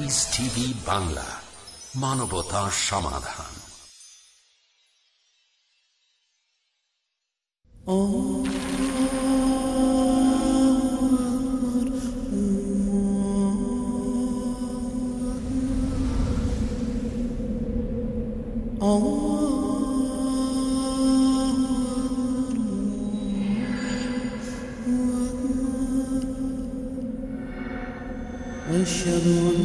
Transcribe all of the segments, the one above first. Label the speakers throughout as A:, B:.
A: Piece TV Bangla, মানবতা সমাধান।
B: أشهد أن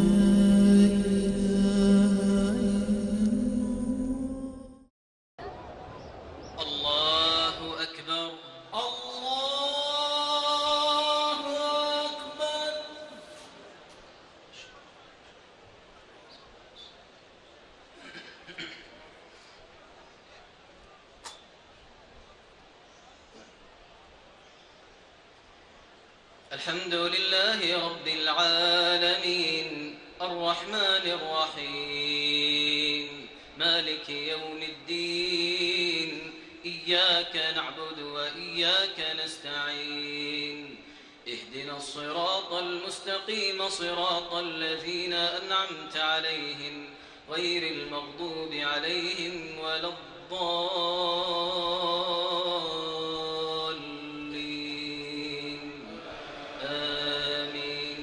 B: الله أكبر الله أكبر. الحمد لله رب العالمين الرحمن الرحيم مالك يوم الدين إياك نعبد وإياك نستعين اهدنا الصراط المستقيم صراط الذين أنعمت عليهم غير المغضوب عليهم ولا الضالين آمين.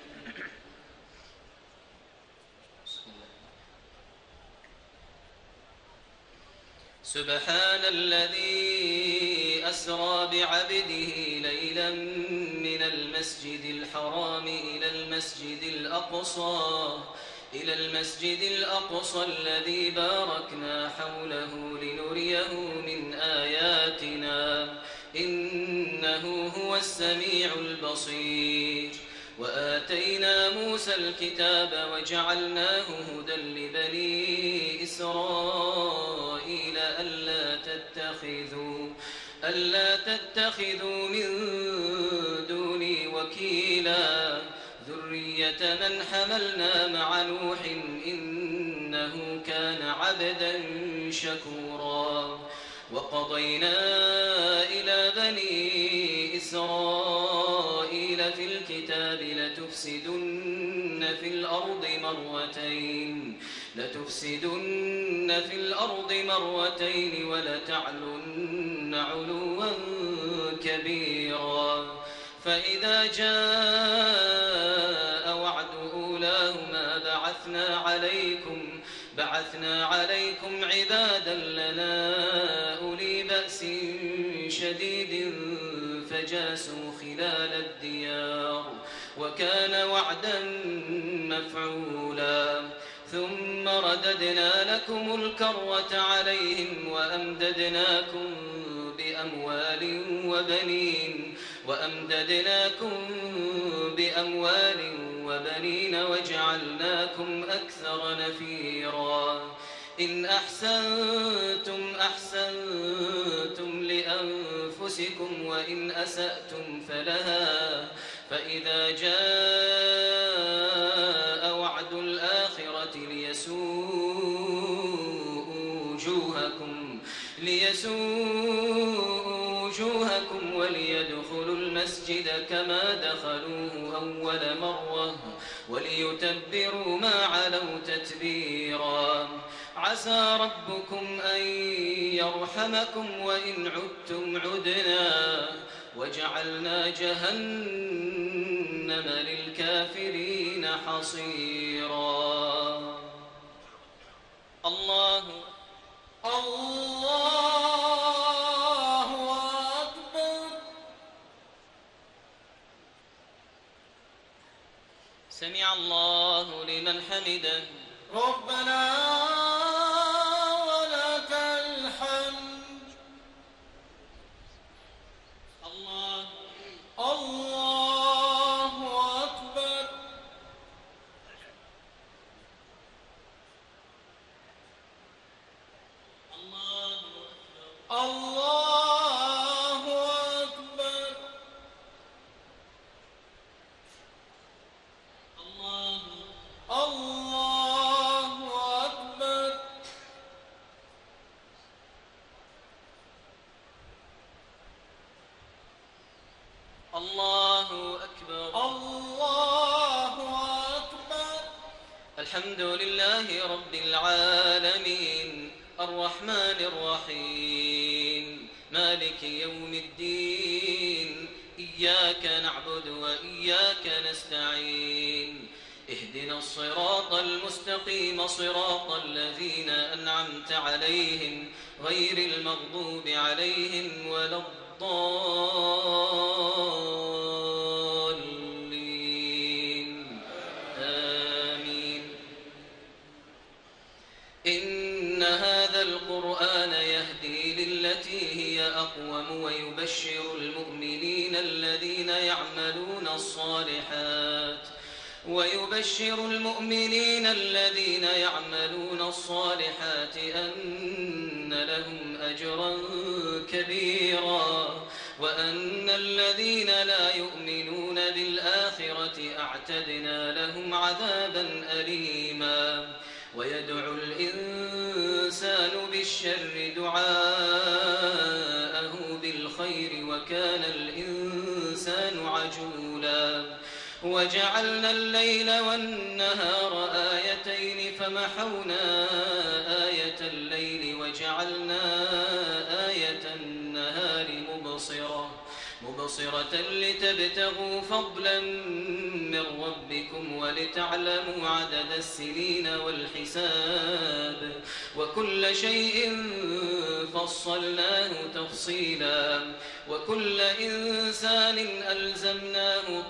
B: سبحان الذي أسرى بعبده ليلا من المسجد الحرام إلى المسجد الأقصى الذي باركنا حوله لنريه من آياتنا إنه هو السميع البصير. وآتينا موسى الكتاب وجعلناه هدى لبني إسرائيل ألا تتخذوا من دوني وكيلا ذرية من حملنا مع نوح إنه كان عبدا شكورا. وقضينا إلى بني إسرائيل في الكتاب لتفسدن في الأرض مرتين ولتعلن علوا كبيرا. فإذا جاء وعد أولاهما بعثنا عليكم عبادا لنا أولي بأس شديد فجاسوا خلال الديار وكان وعدا مفعولا. ثم رددنا لكم الكرة عليهم وأمددناكم بأموال وبنين وجعلناكم أكثر نفيرا. إن أحسنتم لأنفسكم وإن أسأتم فلها. فإذا جاء وعد الآخرة ليسوءوا وجوهكم وليدخلوا المسجد كما دخلوه أول مرة وليتبروا ما علوا تتبيرا. عسى ربكم أن يرحمكم وإن عدتم عدنا وجعلنا جهنم للكافرين حصيرا. الله أكبر. سمع الله لمن حمده ربنا ولك الحمد. الله أكبر. الله أكبر. الله أكبر. الله أكبر. الله أكبر. الحمد لله رب العالمين الرحمن الرحيم مالك يوم الدين إياك نعبد وإياك نستعين اهدنا الصراط المستقيم صراط الذين أنعمت عليهم غير المغضوب عليهم ولا الضالين آمين. إن هذا القرآن يهدي للتي هي أقوم ويبشر المؤمنين الذين يعملون الصالحات أن لهم أجرا كبيرا وأن الذين لا يؤمنون بالآخرة أعتدنا لهم عذابا أليما. ويدعو الإنسان بالشر دعاءه بالخير وكان الإنسان عجولا. وجعلنا الليل والنهار آيتين فمحونا آية الليل وجعلنا آية النهار مبصرة لتبتغوا فضلا من ربكم ولتعلموا عدد السنين والحساب وكل شيء فصلناه تفصيلا. وكل إنسان ألزمناه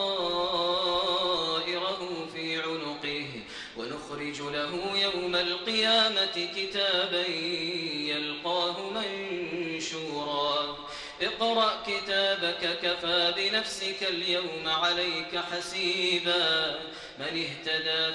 B: طائره في عنقه ونخرج له يوم القيامة كتابا يلقاه منشورا. اقرأ كتابك كفى بنفسك اليوم عليك حسيبا. من اهتدى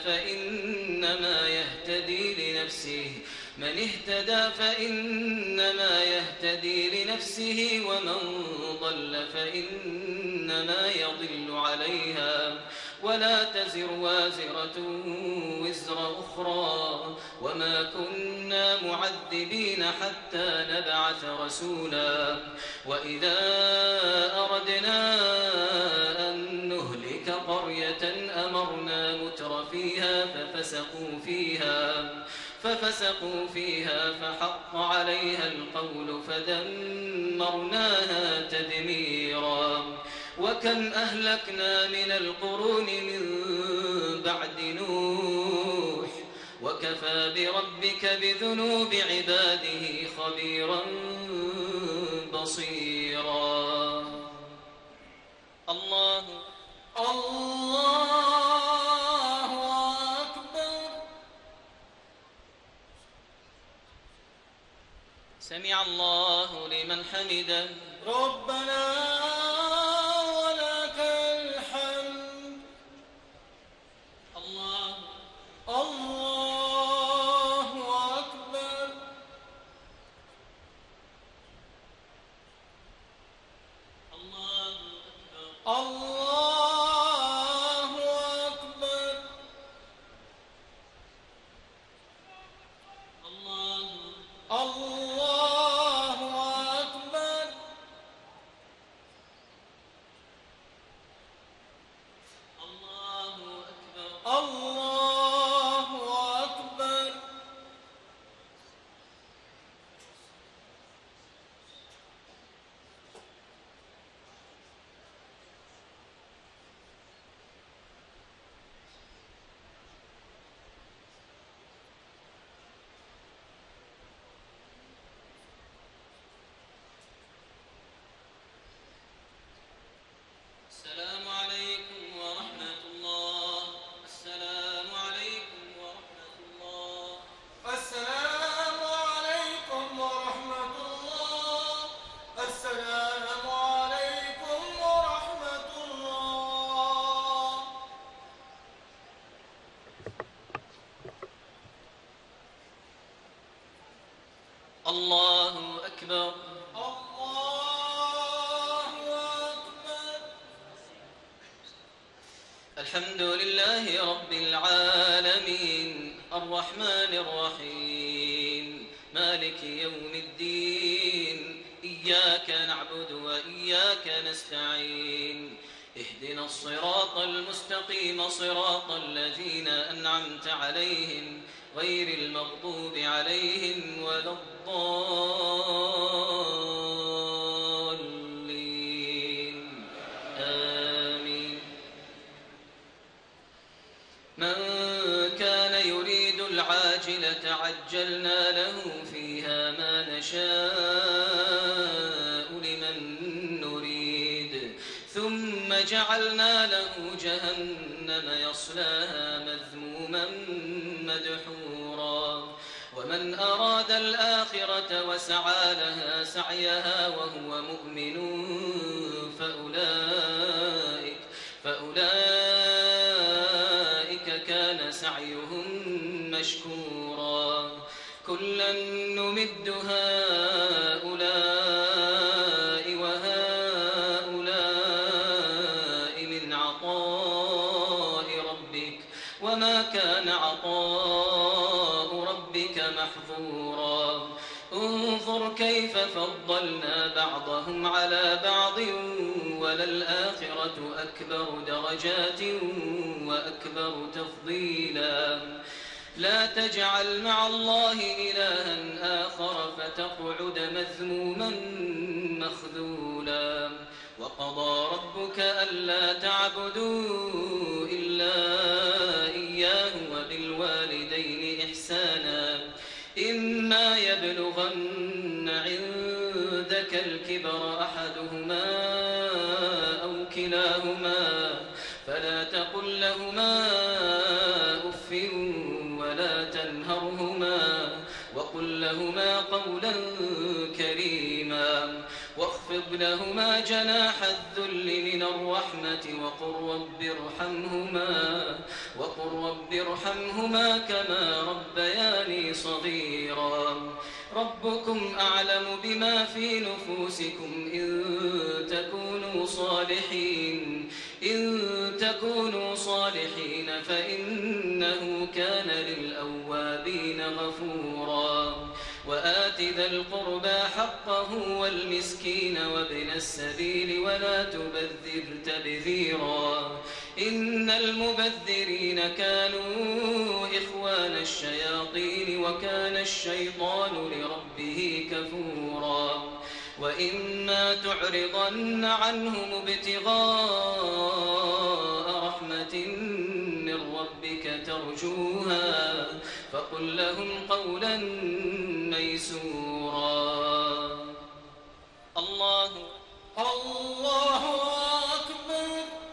B: فإنما يهتدي لنفسه ومن ضل فإنما يضل عليها ولا تزر وازرة وزر أخرى وما كنا معذبين حتى نبعث رسولا. وإذا أردنا أن نهلك قرية أمرنا متر فيها ففسقوا فيها فحق عليها القول فدمرناها تدميرا. وكم أهلكنا من القرون من بعد نوح وكفى بربك بذنوب عباده خبيرا بصيرا. الله أكبر. سمع الله لمن حمده ربنا ولك الحمد. الله أكبر. الله أكبر. الله أكبر. الله أكبر. السلام عليكم ورحمة الله. السلام عليكم ورحمة الله. السلام عليكم ورحمة الله. السلام عليكم ورحمة الله. الله أكبر. الحمد لله رب العالمين الرحمن الرحيم مالك يوم الدين إياك نعبد وإياك نستعين اهدنا الصراط المستقيم صراط الذين أنعمت عليهم غير المغضوب عليهم ولا الضالين آمين. من كان يريد العاجلة عجلنا له فيها ما نشاء لمن نريد ثم جعلنا له جهنم يصلاها مذموما مدحورا ومن أراد الآخرة وسعى لها سعيها وهو مؤمن فأولئك كان سعيهم مشكورا كلا نمد هؤلاء وهؤلاء من عطاء ربك وما كان عطاء ربك محظورا انظر كيف فضلنا بعضهم على بعض وللآخرة أكبر درجات وأكبر تفضيلا لا تجعل مع الله إلها آخر فتقعد مذموما مخذولا وقضى ربك ألا تعبدوا إلا إياه وبالوالدين إحسانا إما يبلغن عندك الكبر أحدهما أو كلاهما فلا تقل لهما أف ولا تنهرهما وقل لهما قولا كريما واخفض لهما جناح الذل من الرحمة وقل رب ارحمهما كما ربياني صغيرا ربكم أعلم بما في نفوسكم إن تكونوا صالحين فإنه كان للأوابين غفورا وآت ذا القربى حقه والمسكين وابن السبيل ولا تبذر تبذيرا إن المبذرين كانوا إخوان الشياطين وكان الشيطان لربه كفورا وإما تعرضن عنهم ابتغاء رحمة من ربك ترجوها فقل لهم قولا ميسورا الله أكبر.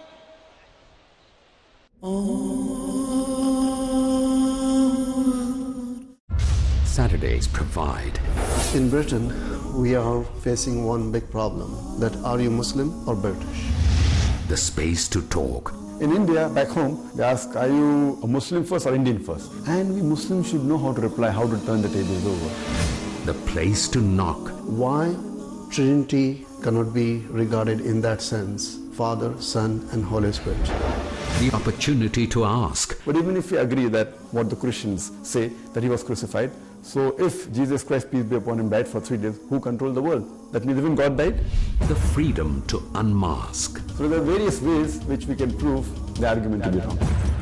A: Saturdays provide.
C: In Britain, we are facing one big problem, that are you Muslim or British?
A: The space to talk.
D: In India, back home, they ask, are you a Muslim first or Indian first? And we Muslims should know how to reply, how to turn the tables over.
A: The place to knock.
C: Why Trinity cannot be regarded in that sense, Father, Son and Holy Spirit?
A: The opportunity to ask.
D: But even if we agree that what the Christians say, that he was crucified, so if Jesus Christ, peace be upon him, died for 3 days, who controlled the world? That means even God died?
A: The freedom to unmask.
D: So there are various ways which we can prove the argument to be wrong.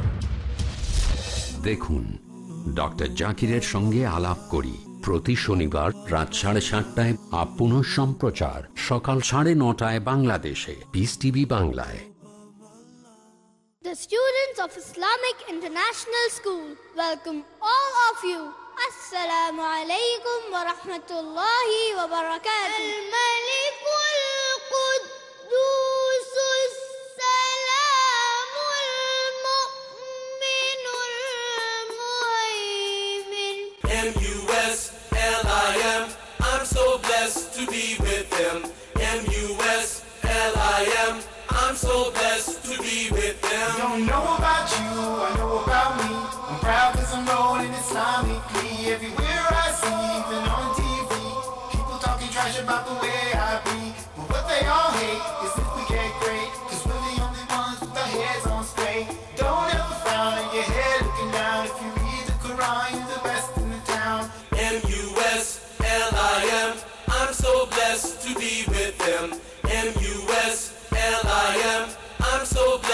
A: দেখুন doctor জাকিরের সঙ্গে আলাপ করি প্রতি শনিবার রাত 7:30টায় পুনঃ সম্প্রচার সকাল 9:30টায় বাংলাদেশে পিস টিভি বাংলায়।
E: The students of Islamic International School welcome all of you. Assalamu alaikum wa rahmatullahi wa barakatuh. Al-Malik al-Quddus as-Salam al-Mu'min al-Muhaymin.
F: M-U-S-L-I-M, I'm so blessed to be with them. M-U-S-L-I-M, I'm so blessed to be with them.
G: Don't know about you, I know about me. I'm proud cause I'm rolling Islamically. Everywhere I see, even on TV, people talking trash about the way I be. But what they all hate is if we get great, cause we're the only ones with our heads on straight. Don't ever frown on your head looking down. If you read the Quran, you're the best in the town.
F: M-U-S-L-I-M, I'm so blessed to be with them. M-U-S-L-I-M, I'm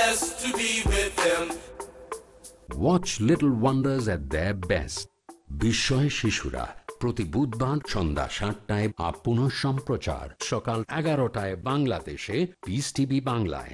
F: blessed to be with them.
A: Watch Little Wonders at their best. বিস্ময় শিশুরা প্রতি বুধবার সন্ধ্যা 7টায় আর পুনঃ সম্প্রচার সকাল 11টায় বাংলাদেশে পিস টিভি বাংলায়।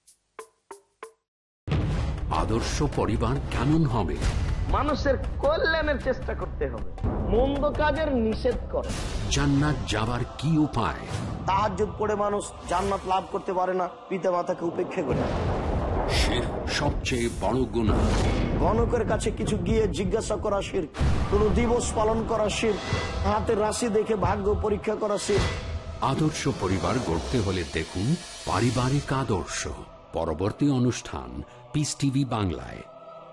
A: আদর্শ পরিবার কেমন হবে?
H: মানুষের কল্যাণের চেষ্টা করতে হবে, মন্দ কাজের নিষেধ করে।
A: জান্নাত যাবার কি উপায়?
H: তাহাজ্জুদ পড়ে মানুষ জান্নাত লাভ করতে পারে না পিতা মাতাকে উপেক্ষা করে।
A: শিরক সবচেয়ে বড় গুনাহ।
H: গণকের কাছে কিছু গিয়ে জিজ্ঞাসা করা শিরক, কোন দিবস পালন করা শিরক, হাতের রাশি দেখে ভাগ্য পরীক্ষা করা শিরক।
A: আদর্শ পরিবার গড়তে হলে দেখুন পারিবারিক আদর্শ। পরবর্তী অনুষ্ঠান পিস টিভি বাংলায়।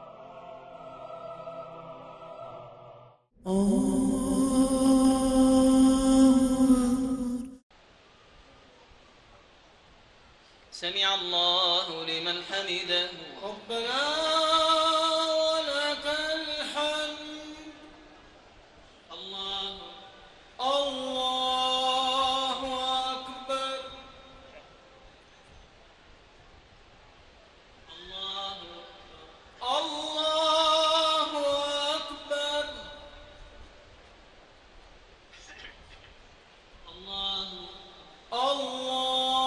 B: سمع الله لمن حمده ربنا ولك الحمد الله الله أكبر الله الله أكبر الله الله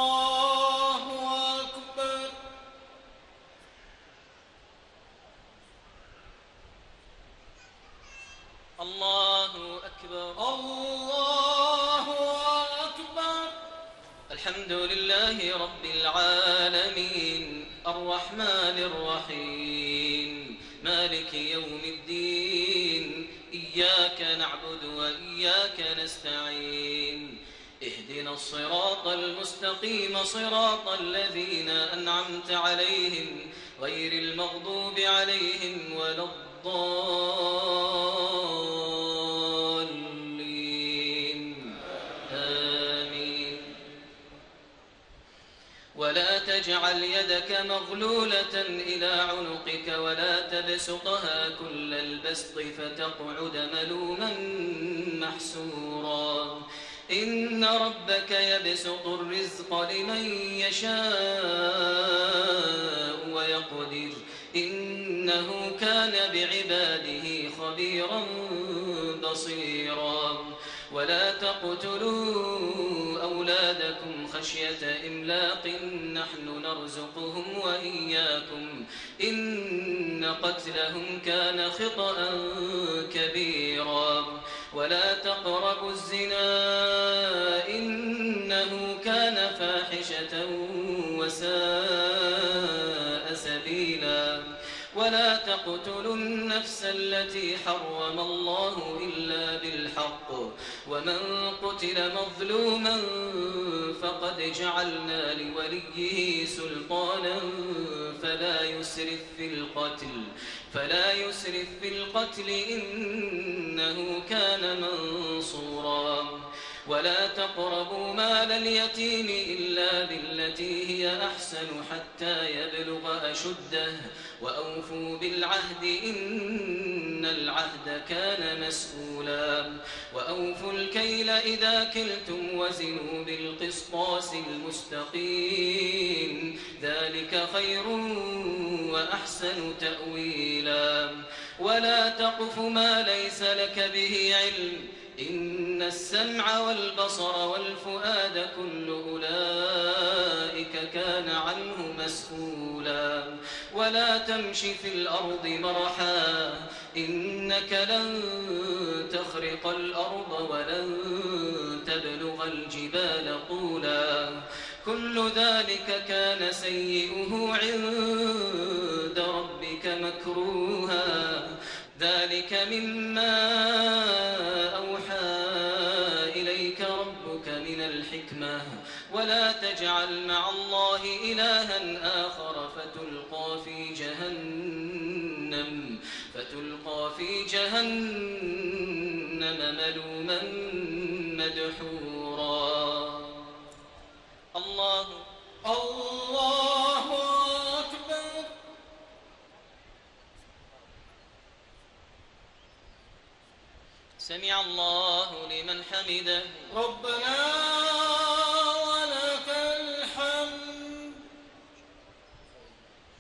B: الله أكبر الله أكبر. الحمد لله رب العالمين الرحمن الرحيم مالك يوم الدين إياك نعبد وإياك نستعين اهدنا الصراط المستقيم صراط الذين أنعمت عليهم غير المغضوب عليهم ولا الضالين آمين. ولا تجعل يدك مغلولة إلى عنقك ولا تبسطها كل البسط فتقعد ملوما محسورا. إن ربك يبسط الرزق لمن يشاء ويقدر إنه كان بعباده خبيرا بصيرا. ولا تقتلوا أولادكم خشية إملاق نحن نرزقهم وإياكم إن قتلهم كان خطأ كبيرا. ولا تقربوا الزنا إنه كان فاحشة وساء سبيلا. ولا تقتلوا النفس التي حرم الله إلا بالحق ومن قتل مظلوما فقد جعلنا لوليه سلطانا فلا يسرف في القتل إنه كان منصورا. ولا تقربوا مال اليتيم إلا بالتي هي أحسن حتى يبلغ أشده وأوفوا بالعهد إن العهد كان مسؤولا. وأوفوا الكيل إذا كلتم وزنوا بالقسطاس المستقيم ذلك خير وأحسن تأويلا. ولا تقف ما ليس لك به علم إن السمع والبصر والفؤاد كل أولئك كان عنه مسؤولا. ولا تمش في الأرض مرحا إنك لن تخرق الأرض ولن تبلغ الجبال طولا. كل ذلك كان سيئه عند ربك مكروها. ذلك مما أوحى إليك ربك من الحكمة. ولا تجعل مع الله إلها آخر فتلقى في جهنم ملوما مدحورا. الله الله أكبر. سمع الله لمن حمده ربنا ولك الحمد.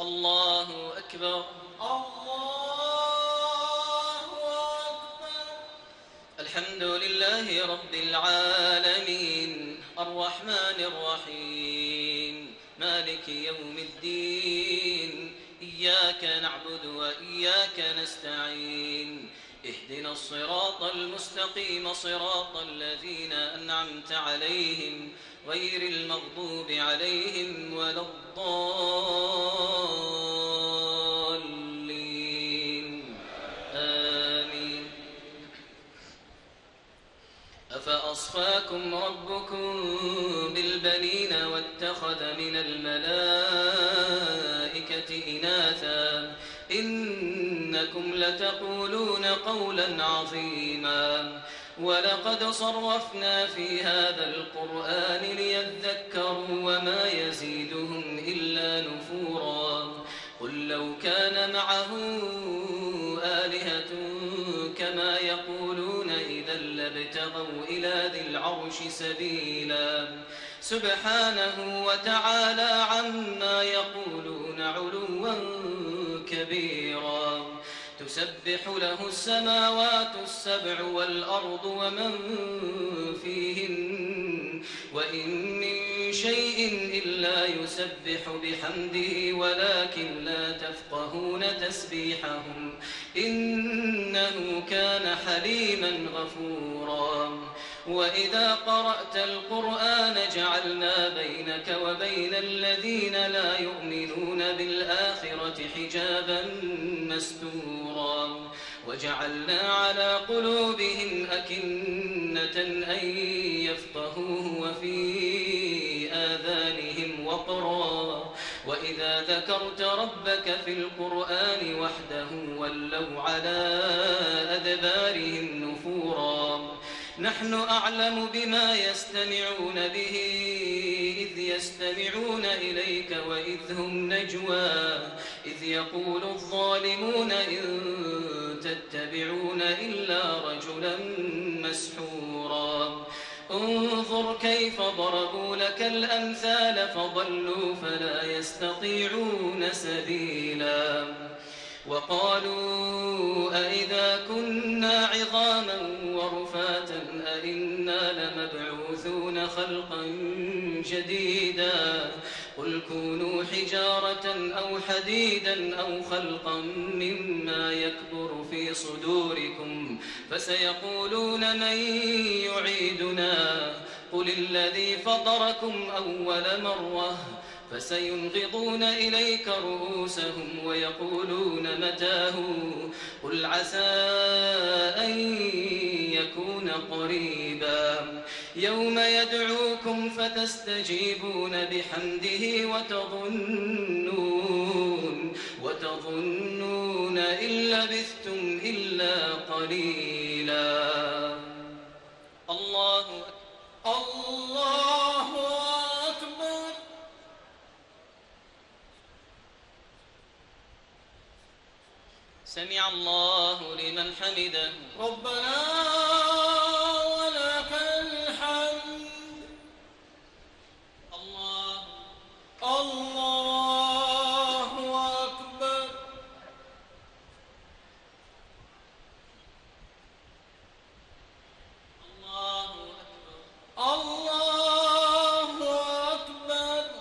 B: الله أكبر. الله أكبر. الحمد لله رب العالمين الرحمن الرحيم مالك يوم الدين إياك نعبد وإياك نستعين اهدنا الصراط المستقيم صراط الذين أنعمت عليهم غير المغضوب عليهم ولا الضالين آمين. أفأصفاكم ربكم بالبنين واتخذ من الملائكة إناثا إنكم لتقولون قولا عظيما ولقد صرفنا في هذا القرآن ليذكروا وما يزيدهم إلا نفورا قل لو كان معه آلهة كما يقولون إذا لابتغوا إلى ذي العرش سبيلا سبحانه وتعالى عما يقولون علوا كبيرا تسبح له السماوات السبع والأرض ومن فيهن وإن من شيء إلا يسبح بحمده ولكن لا تفقهون تسبيحهم إنه كان حليما غفورا وإذا قرأت القرآن جعلنا بينك وبين الذين لا يؤمنون بالآخرة حجابا مستورا وجعلنا على قلوبهم أكنة أن يفقهوه وفي آذانهم وقرا وإذا ذكرت ربك في القرآن وحده ولوا على أدبارهم نفورا نحن أعلم بما يستمعون به إذ يستمعون إليك وإذ هم نجوى إذ يقول الظالمون إن تتبعون إلا رجلا مسحورا انظر كيف ضربوا لك الأمثال فضلوا فلا يستطيعون سبيلا وقالوا أئذا كنا عظاما ورفاتا أئنا لمبعوثون خلقا جديدا قل كونوا حجارة أو حديدا أو خلقا مما يكبر في صدوركم فسيقولون من يعيدنا قل الذي فطركم أول مرة فسينغضون إليك رؤوسهم ويقولون متاه قل عسى أن يكون قريبا يوم يدعوكم فتستجيبون بحمده وتظنون إن لبثتم إلا قليلا. الله أكبر. سمع الله لمن حمده ربنا ولك الحمد. الله أكبر. الله أكبر.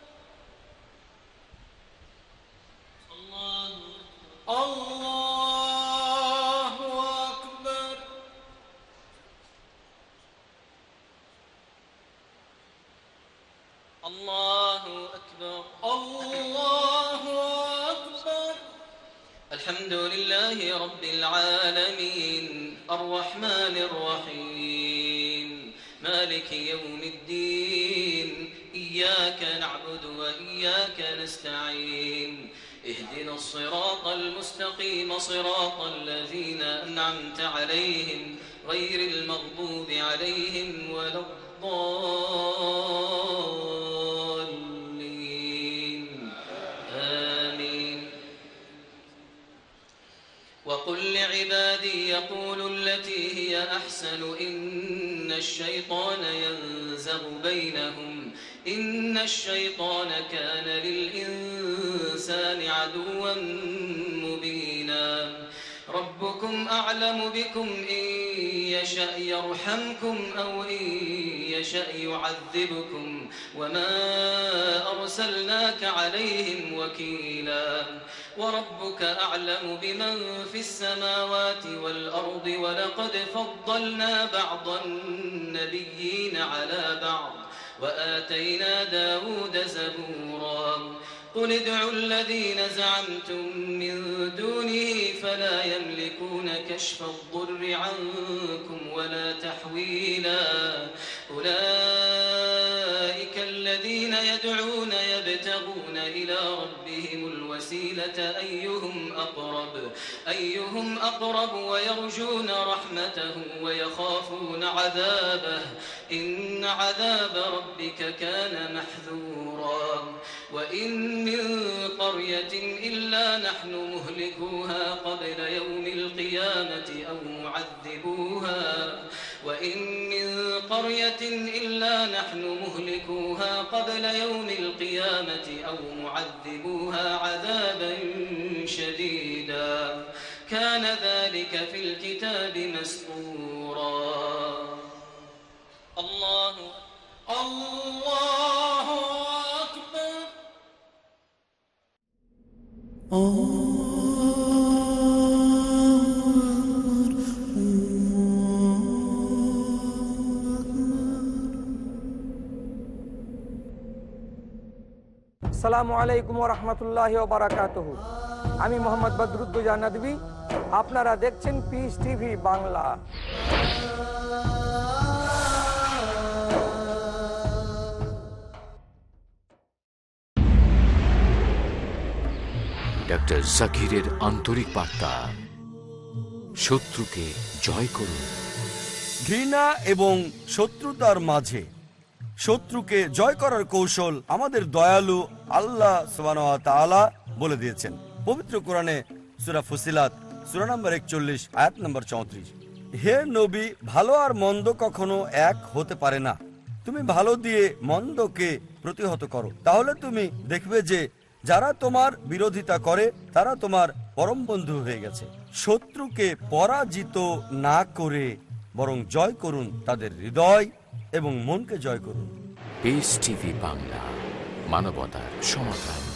B: الله أكبر. الله أكبر. الحمد لله رب العالمين الرحمن الرحيم مالك يوم الدين إياك نعبد وإياك نستعين اهدنا الصراط المستقيم صراط الذين أنعمت عليهم غير المغضوب عليهم ولا الضالين آمين. وقل لعبادي يقولوا التي هي أحسن إن الشيطان ينزغ بينهم إن الشيطان كان للإنسان للإنسان عدوا مبينا ربكم أعلم بكم إن يشأ يرحمكم أو إن يشأ يعذبكم وما أرسلناك عليهم وكيلا وربك أعلم بمن في السماوات والأرض ولقد فضلنا بعض النبيين على بعض وآتينا داود زبورا قل ادعوا الذين زعمتم من دونه فلا يملكون كشف الضر عنكم ولا تحويلا أولئك الذين يدعون يبتغون إلى ربهم الوسيلة أيهم أقرب ويرجون رحمته ويخافون عذابه إن عذاب ربك كان محذورا وإن من قرية إلا نحن مهلكوها قبل يوم القيامة أو معذبوها وإن من قرية إلا نحن مهلكوها قبل يوم القيامة أو معذبوها عذابا شديدا كان ذلك في الكتاب مسطورا الله أكبر
I: আসসালামু আলাইকুম ওয়া রাহমাতুল্লাহি ওয়া বারাকাতুহু। আমি মোহাম্মদ বদরুদ্দোজা নদভী, আপনারা দেখছেন পিস টিভি বাংলা।
J: ডক্টর জাকিরের আন্তরিক বার্তা, শত্রুকে জয় করুন।
K: ঘৃণা এবং শত্রুতার মাঝে শত্রুকে জয় করার কৌশল আমাদের দয়ালু আল্লাহ সুবহানাহু ওয়া তাআলা বলে দিয়েছেন পবিত্র কোরআনে সূরা ফুসিলাত সূরা নম্বর 41 আয়াত নম্বর 34। হে নবী, ভালো আর মন্দ কখনো এক হতে পারে না। তুমি ভালো দিয়ে মন্দকে প্রতিহত করো, তাহলে তুমি দেখবে যে যারা তোমার বিরোধিতা করে তারা তোমার পরম বন্ধু হয়ে গেছে। শত্রুকে পরাজিত না করে বরং জয় করুন তাদের হৃদয় এবং মনকে জয় করুন।
J: পিস টিভি বাংলা, মানবতার সমাধান।